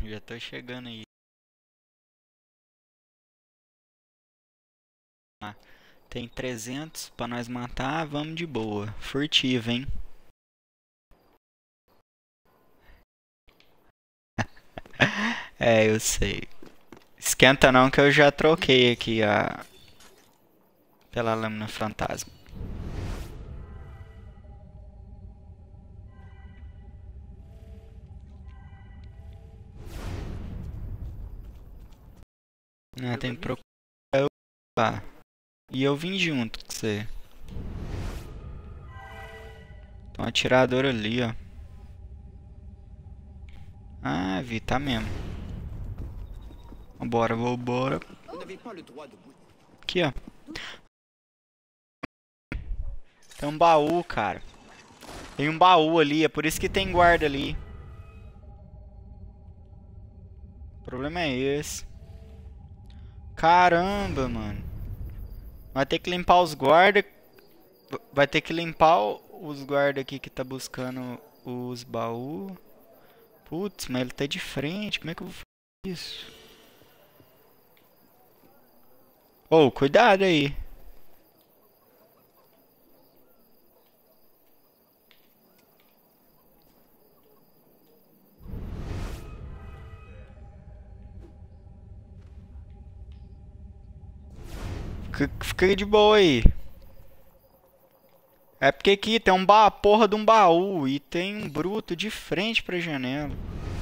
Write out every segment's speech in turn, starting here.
Já tô chegando aí. Ah, tem 300 pra nós matar, vamos de boa. Furtivo, hein? É, eu sei. Esquenta não que eu já troquei aqui pela lâmina fantasma. Ah, tem que procurar. Opa. E eu vim junto com você. Tem um atirador ali, ó. Ah, vi, tá mesmo. Vambora, vambora. Aqui, ó. Tem um baú, cara. Tem um baú ali, é por isso que tem guarda ali. O problema é esse. Caramba, mano. Vai ter que limpar os guarda. Vai ter que limpar os guarda aqui que tá buscando os baús. Putz, mas ele tá de frente. Como é que eu vou fazer isso? Ô, cuidado aí. Fica de boa aí. É porque aqui tem porra de um baú e tem um bruto de frente pra janela.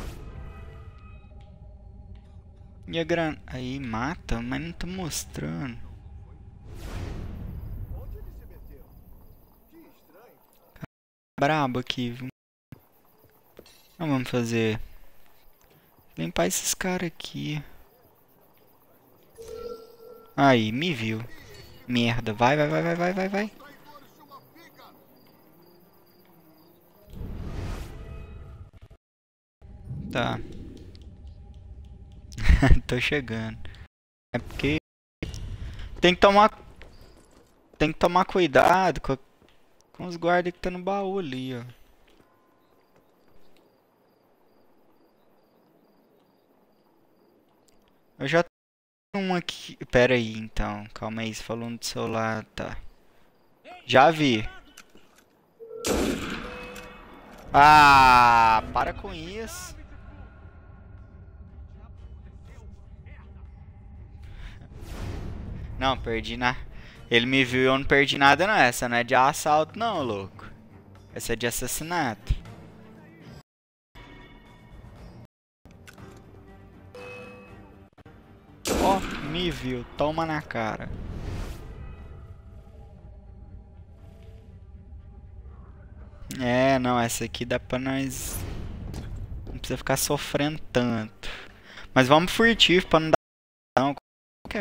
E a gran... Aí mata, mas não tá mostrando. Brabo aqui, viu? Então vamos fazer. Limpar esses caras aqui. Aí, me viu. Merda, vai, vai, vai, vai, vai, vai, vai. Tá. Tô chegando. É porque tem que tomar cuidado com os guardas que tá no baú ali, ó. Eu já tenho um aqui. Pera aí, então. Calma aí, você falou no celular, tá. Já vi. Ah, para com isso. Não, perdi na... Ele me viu e eu não perdi nada não. Essa não é de assalto não, louco. Essa é de assassinato. Ó, me viu. Toma na cara. É, não, essa aqui dá pra nós... Não precisa ficar sofrendo tanto. Mas vamos furtivo pra não dar... Não, qualquer...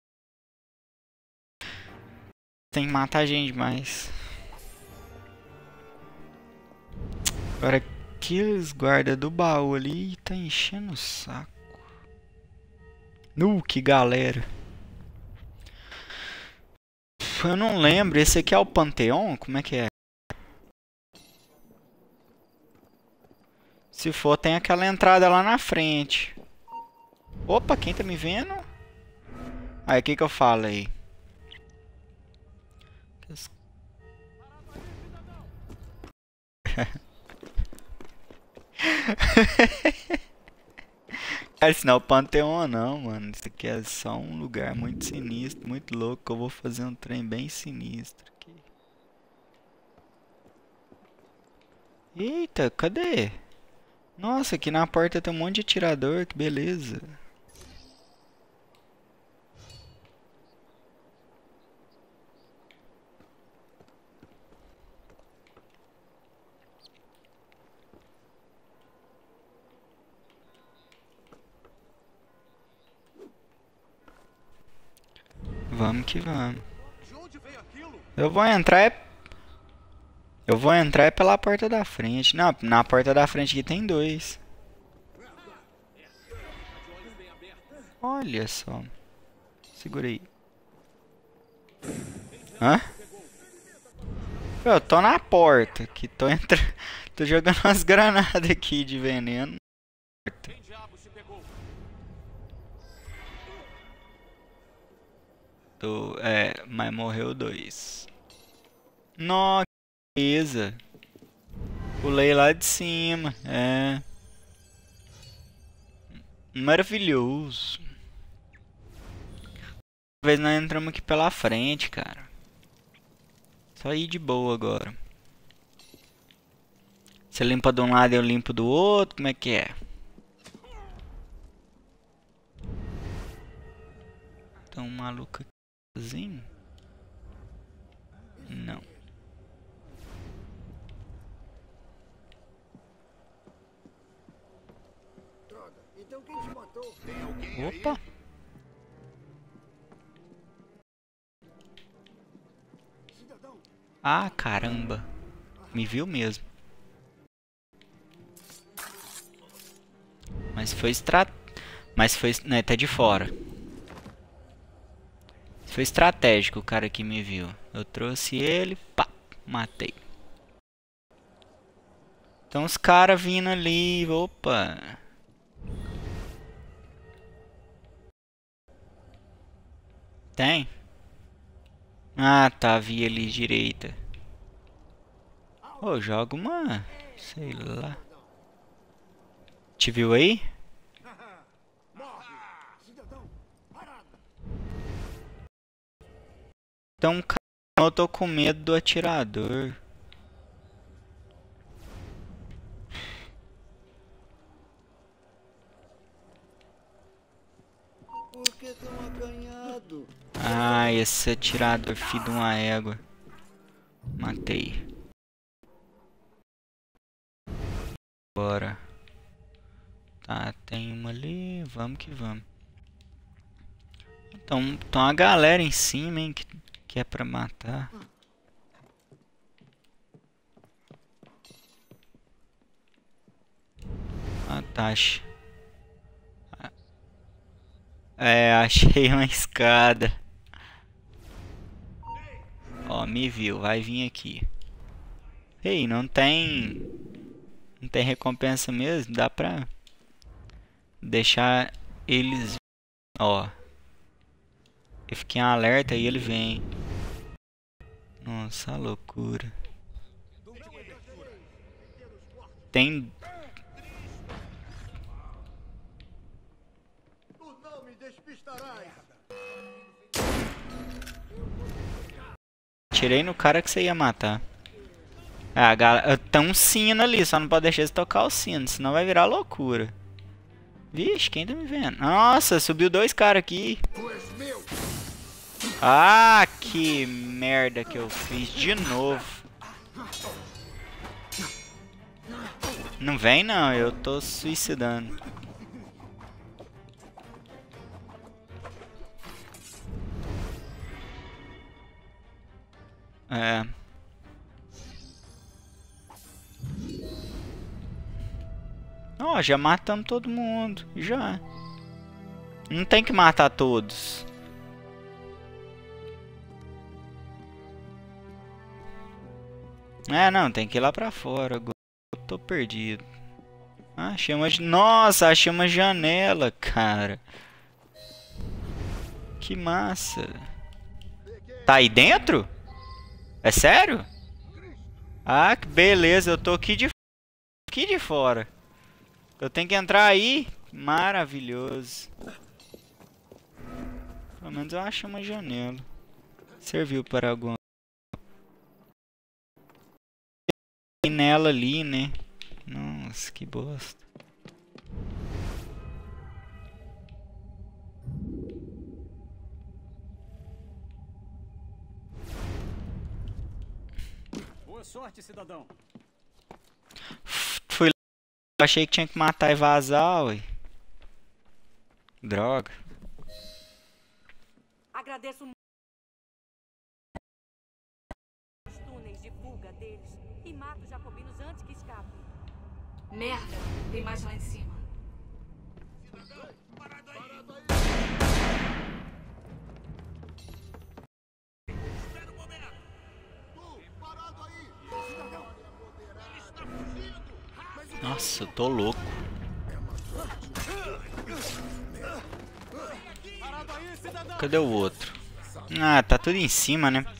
Tem que matar a gente demais. Agora aqueles guarda do baú ali tá enchendo o saco. Que galera. Eu não lembro, esse aqui é o Panteão? Como é que é? Se for, tem aquela entrada lá na frente. Opa, quem tá me vendo? Aí, o que que eu falo aí? Cara, isso não é o Panteão não, mano. Isso aqui é só um lugar muito sinistro, muito louco. Que eu vou fazer um trem bem sinistro aqui. Eita, cadê? Nossa, aqui na porta tem um monte de atirador, que beleza. Vamos que vamos. Eu vou entrar pela porta da frente. Não, na porta da frente aqui tem dois. Olha só. Segura aí. Hã? Eu tô na porta, que tô entrando. Tô jogando umas granadas aqui de veneno. Mas morreu dois. Nossa, que beleza. Pulei lá de cima. É. Maravilhoso. Talvez nós entramos aqui pela frente, cara. Só ir de boa agora. Você limpa de um lado e eu limpo do outro. Como é que é? Tem um maluco aqui sozinho? Não. Então quem te matou? Opa! Ah, caramba. Me viu mesmo. Mas foi, né, tá de fora. Foi estratégico o cara que me viu. Eu trouxe ele, pá, matei. Então os caras vindo ali, opa. Tem? Ah, tá, vi ali direita. Ô, joga uma, sei lá. Te viu aí? Então, eu tô com medo do atirador. Por que tão acanhado? Ah, esse atirador, filho de uma égua. Matei. Bora. Tá, tem uma ali. Vamos que vamos. Então, a galera em cima, hein, que é pra matar. Ah, tá. É, achei uma escada. Ó, me viu. Vai vir aqui. Ei, não tem recompensa mesmo? Dá pra deixar eles... Ó. Eu fiquei em alerta e ele vem. Nossa, loucura. Tem... Tirei no cara que você ia matar. Ah, galera, tem um sino ali, só não pode deixar eles tocar o sino, senão vai virar loucura. Vixe, quem tá me vendo? Nossa, subiu dois caras aqui. Ah, que merda que eu fiz de novo. Não vem não, eu tô suicidando. É. Ó, já matamos todo mundo. Já. Não tem que matar todos. É, não, tem que ir lá pra fora. Agora eu tô perdido. Ah, achei uma... Nossa, achei uma janela, cara. Que massa. Tá aí dentro? É sério? Ah, que beleza. Eu tô aqui de fora. Eu tenho que entrar aí. Maravilhoso. Pelo menos eu acho uma janela. Serviu para alguma... E nela ali, né? Nossa, que bosta. Boa sorte, cidadão. Fui lá, achei que tinha que matar e vazar, ué. Droga. Agradeço muito os túneis de fuga deles e mato os jacobinos antes que escapem. Merda, tem mais lá em cima. Nossa, eu tô louco. Cadê o outro? Ah, tá tudo em cima, né?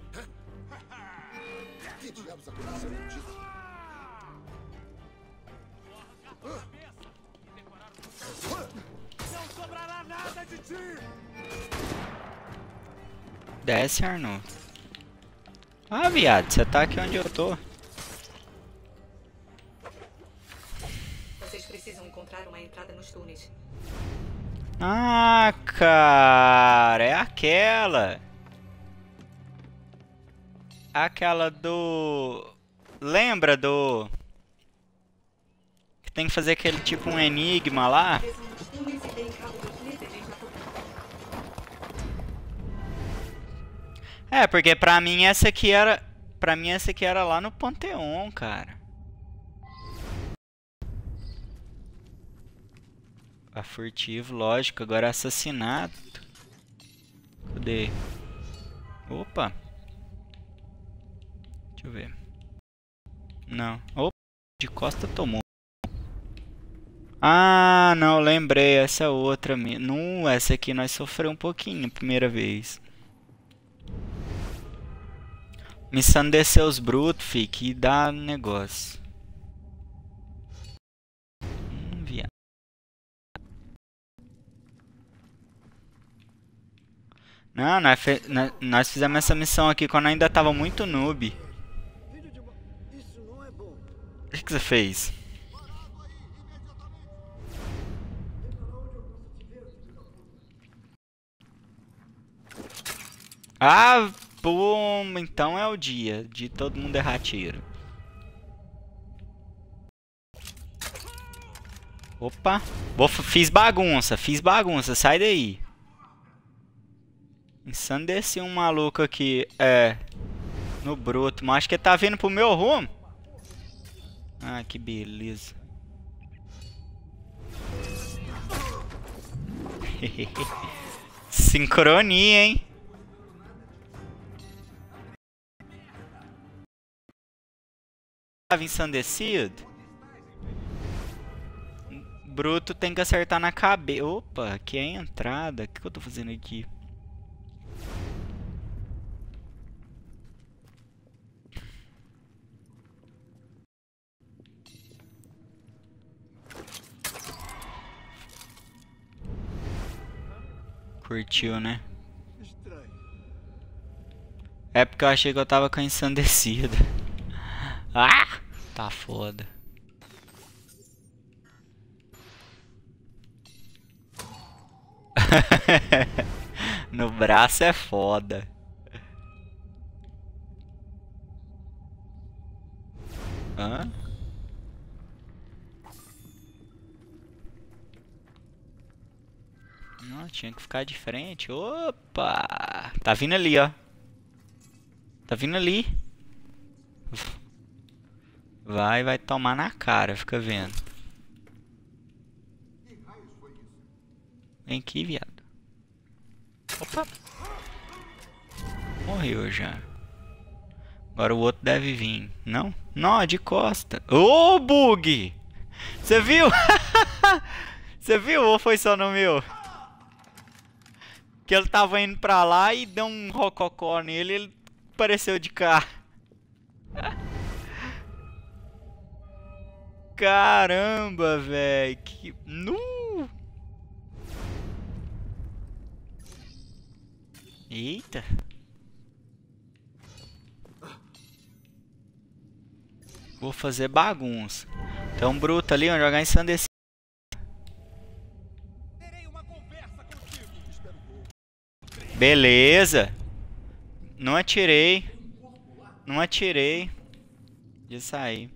Desce, Arnold. Ah, viado, você tá aqui onde eu tô. Vocês precisam encontrar uma entrada nos túneis. Ah, cara, é aquela. Aquela do... Lembra do... Que tem que fazer aquele tipo um enigma lá? Nos túneis e tem cabo do Twitter em Jatobá. É, porque pra mim essa aqui era... Pra mim essa aqui era lá no Panteão, cara. A furtivo, lógico. Agora assassinato. Cadê? Opa. Deixa eu ver. Não. Opa. De costa tomou. Ah, não. Lembrei. Essa outra. Não, essa aqui nós sofremos um pouquinho a primeira vez. Me ensandeceu os brutos, fi. Que dá negócio. Viado. Não, nós fizemos essa missão aqui quando ainda tava muito noob. Filho de uma... Isso não é bom. O que você fez? Ah, pô, então é o dia de todo mundo errar tiro. Opa, fiz bagunça, sai daí. Ensandeci um maluco aqui, no bruto, mas acho que ele tá vindo pro meu rumo. Ah, que beleza. Sincronia, hein? Tava ensandecido. Bruto tem que acertar na cabeça. Opa, aqui é a entrada. O que eu tô fazendo aqui? Curtiu, né? Estranho. É porque eu achei que eu tava com a ensandecida. Ah! Tá foda. No braço é foda. Hã? Não, tinha que ficar de frente. Opa! Tá vindo ali, ó. Tá vindo ali. Vai tomar na cara, fica vendo. Vem aqui, viado. Opa! Morreu já. Agora o outro deve vir. Não? Não, de costa. Ô, bug! Você viu? Você viu ou foi só no meu? Que ele tava indo pra lá e deu um rococó nele e ele apareceu de cá. Caramba, velho. Que... Eita. Vou fazer bagunça. Tem um bruto ali, vamos jogar ensandecido. Beleza. Não atirei. Não atirei. De sair.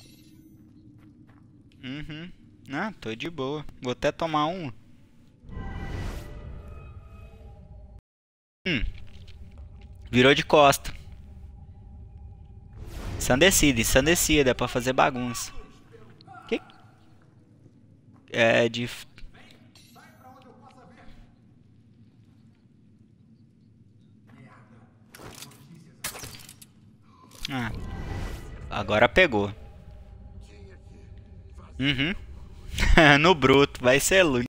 Uhum. Ah, tô de boa. Vou até tomar um. Virou de costa. Ensandecida, é pra fazer bagunça. Que? É de... Ah, agora pegou. Uhum. No bruto, vai ser luz.